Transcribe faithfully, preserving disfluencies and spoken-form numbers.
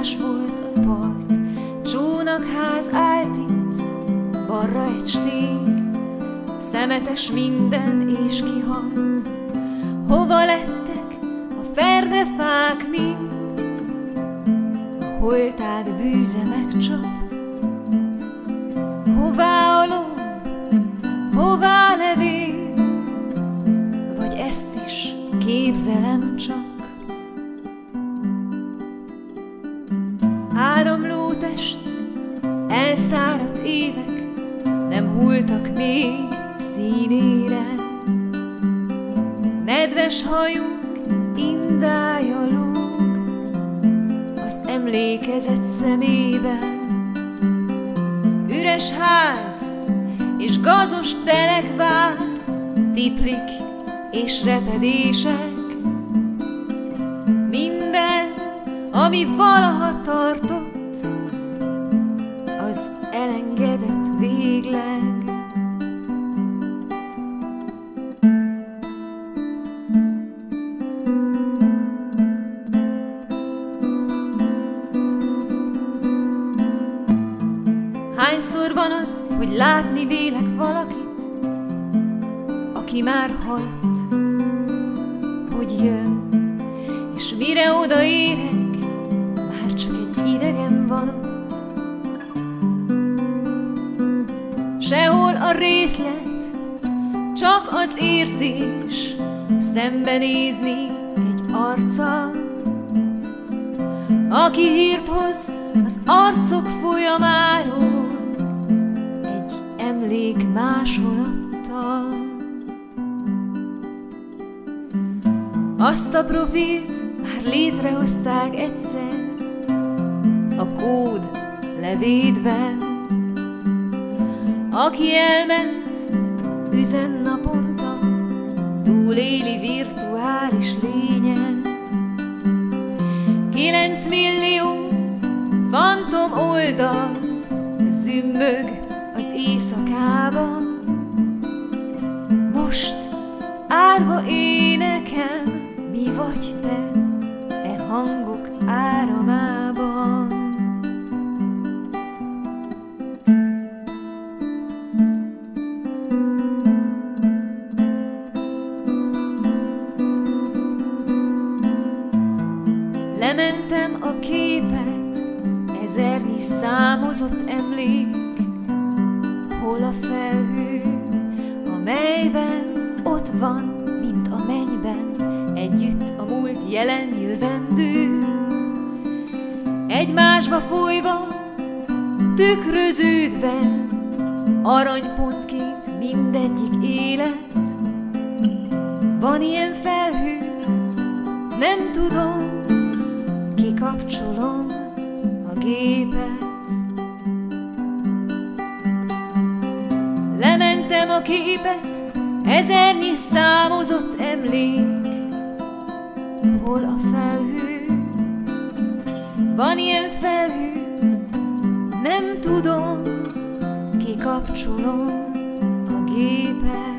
Üres volt a part, csónakház állt itt, balra egy stég, szemetes minden és kihalt. Hova lettek a ferdefák mind, a holtág bűze megcsap? Hová a lomb, hová levél, vagy ezt is képzelem csak? Áramló test, elszáradt évek nem hulltak még színére. Nedves hajuk indája lóg az emlékezet szemében. Üres ház és gazos telek vár, tiplik és repedések. Minden, ami valaha tartott, az elengedett végleg. Hányszor van az, hogy látni vélek valakit, aki már halt, hogy jön, és mire odaérek, már csak egy idegen van ott. Sehol a részlet, csak az érzés, szembenézni egy arccal, aki hírt hoz az arcok folyamáról, egy emlék másolattal. Azt a profilt már létrehozták egyszer, a kód levédve. Aki elment, üzen naponta, túléli virtuális lénye. Kilenc millió fantom oldal zümmög az éjszakában. Most árva énekem, mi vagy te e hangok áramában. Lementem a képet, ezernyi számozott emlék. Hol a felhő, amelyben ott van, mint a mennyben, együtt a múlt, jelen, jövendő. Egymásba folyva, tükröződve, aranypontként mindegyik élet. Van ilyen felhő, nem tudom, kikapcsolom a gépet. Lementem a képet, ezernyi számozott emlék. Hol a felhő? Van ilyen felhő, nem tudom, kikapcsolom a gépet.